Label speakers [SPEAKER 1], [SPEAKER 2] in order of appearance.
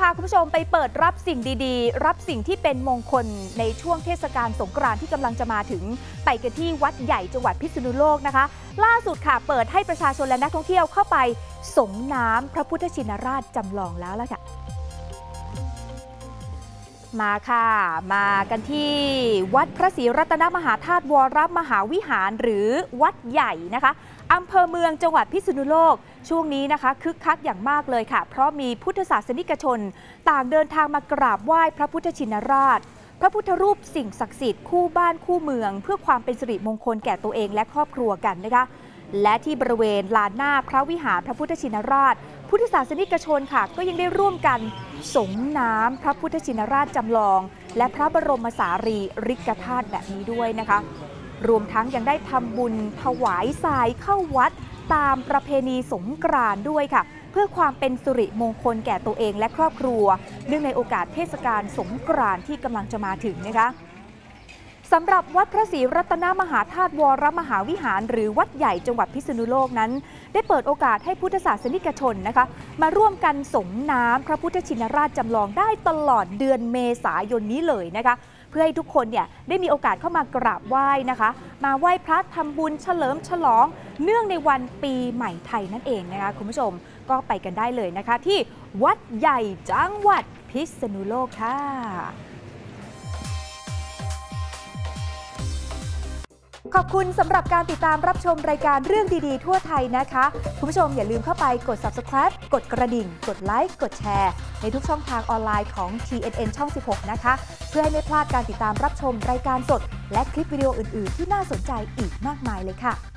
[SPEAKER 1] าคุณผู้ชมไปเปิดรับสิ่งดีๆรับสิ่งที่เป็นมงคลในช่วงเทศกาลสงกรานต์ที่กำลังจะมาถึงไปกันที่วัดใหญ่จังหวัดพิษณุโลกนะคะล่าสุดค่ะเปิดให้ประชาชนและนักท่องเที่ยวเข้าไปส่งน้ำพระพุทธชินราชจำลองแล้วล่ะค่ะมาค่ะมากันที่วัดพระศรีรัตนมหาธาตุวรมหาวิหารหรือวัดใหญ่นะคะอำเภอเมืองจังหวัดพิษณุโลกช่วงนี้นะคะคึกคักอย่างมากเลยค่ะเพราะมีพุทธศาสนิกชนต่างเดินทางมากราบไหว้พระพุทธชินราชพระพุทธรูปสิ่งศักดิ์สิทธิ์คู่บ้านคู่เมืองเพื่อความเป็นสิริมงคลแก่ตัวเองและครอบครัวกันนะคะและที่บริเวณลานหน้าพระวิหารพระพุทธชินราชพุทธศาสนิกชนค่ะก็ยังได้ร่วมกันส่งน้ำพระพุทธชินราชจำลองและพระบรมสารีริกธาตุแบบนี้ด้วยนะคะรวมทั้งยังได้ทำบุญถวายทรายเข้าวัดตามประเพณีสงกรานต์ด้วยค่ะเพื่อความเป็นสิริมงคลแก่ตัวเองและครอบครัวเนื่องในโอกาสเทศกาลสงกรานต์ที่กำลังจะมาถึงนะคะสำหรับวัดพระศรีรัตนมหาธาตุวรมหาวิหารหรือวัดใหญ่จังหวัดพิษณุโลกนั้นได้เปิดโอกาสให้พุทธศาสนิกชนนะคะมาร่วมกันส่งน้ำพระพุทธชินราชจำลองได้ตลอดเดือนเมษายนนี้เลยนะคะเพื่อให้ทุกคนเนี่ยได้มีโอกาสเข้ามากราบไหว้นะคะมาไหว้พระทำบุญเฉลิมฉลองเนื่องในวันปีใหม่ไทยนั่นเองนะคะคุณผู้ชมก็ไปกันได้เลยนะคะที่วัดใหญ่จังหวัดพิษณุโลกค่ะขอบคุณสำหรับการติดตามรับชมรายการเรื่องดีๆทั่วไทยนะคะคุณผู้ชมอย่าลืมเข้าไปกด Subscribe กดกระดิ่งกดไลค์กดแชร์ในทุกช่องทางออนไลน์ของ TNN ช่อง 16 นะคะเพื่อให้ไม่พลาดการติดตามรับชมรายการสดและคลิปวิดีโออื่นๆที่น่าสนใจอีกมากมายเลยค่ะ